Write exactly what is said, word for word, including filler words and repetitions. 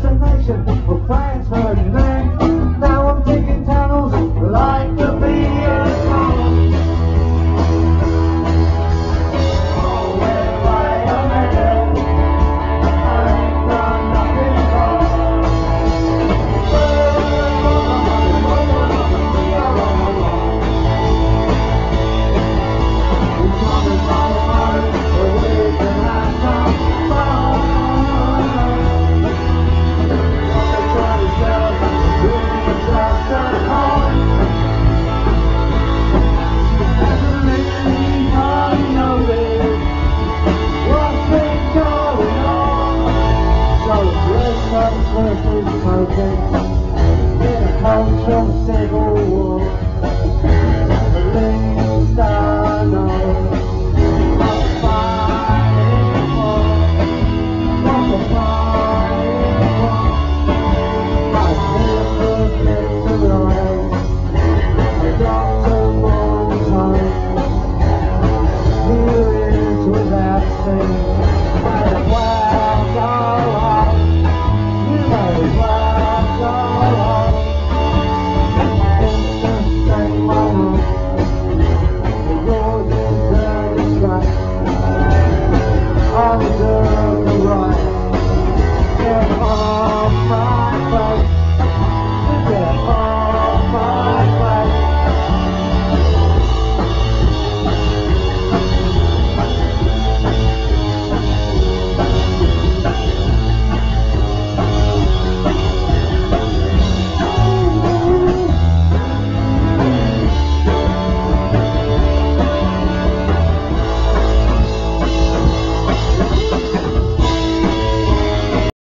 destination for France, Ferdinand. Now I'm taking tunnels like the Vietnam. Oh, where I am headed, I ain't done nothing wrong. We're coming from a heart where we can have some fun. Smoking in a culture